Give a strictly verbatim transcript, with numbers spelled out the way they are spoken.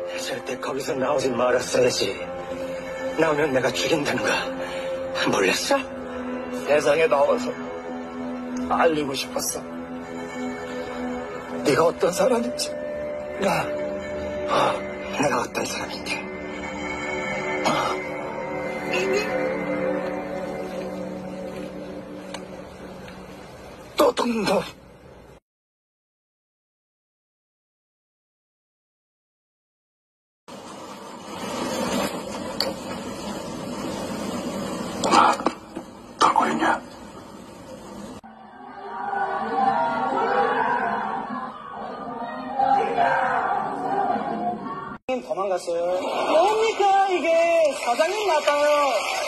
절대 거기서 나오지 말았어야지. 나오면 내가 죽인다는 거 몰랐어? 세상에 나와서 알리고 싶었어. 네가 어떤 사람인지. 나, 어, 내가 어떤 사람인데. 어. 도둑놈. 나 돌고 있냐? 도망갔어요. 뭡니까 이게? 사장님 나타요.